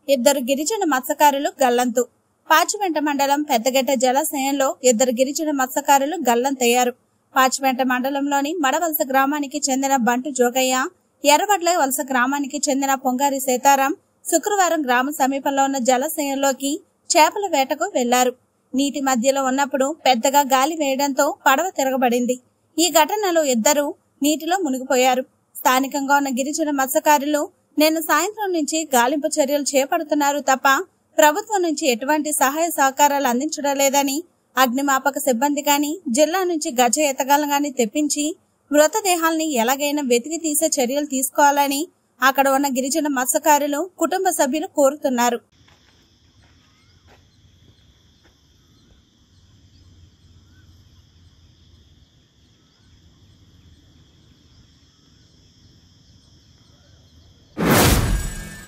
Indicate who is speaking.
Speaker 1: ఇద్దరు గిరిజన మత్స్యకారులు గల్లంతు. పాచిపెంట మండలం పెద్దగెట్ట జలాశయంలో ఇద్దరు గిరిజన మత్స్యకారులు గల్లంతయ్యారు. పాచిపెంట మండలంలోని మడవలస గ్రామానికి చెందిన బంటు జోగయ్య, ఎర్రవడ్ల వలస గ్రామానికి చెందిన పొంగారి సీతారాం శుక్రవారం గ్రామ సమీపంలో ఉన్న జలాశయంలోకి చేపల వేటకు వెళ్లారు. నీటి మధ్యలో ఉన్నప్పుడు పెద్దగా గాలి వేయడంతో పడవ తిరగబడింది. ఈ ఘటనలో ఇద్దరు నీటిలో మునిగిపోయారు. స్థానికంగా ఉన్న గిరిజన మత్స్యకారులు నిన్న సాయంత్రం నుంచి గాలింపు చర్యలు చేపడుతున్నారు తప్ప ప్రభుత్వం నుంచి ఎటువంటి సహాయ సహకారాలు అందించడం లేదని, అగ్నిమాపక సిబ్బంది గాని, జిల్లా నుంచి గజ ఎత్తగాలను గాని తెప్పించి మృతదేహాల్ని ఎలాగైనా వెతికి తీసే చర్యలు తీసుకోవాలని అక్కడ ఉన్న గిరిజన మత్స్యకారులు కుటుంబ సభ్యులు కోరుతున్నారు.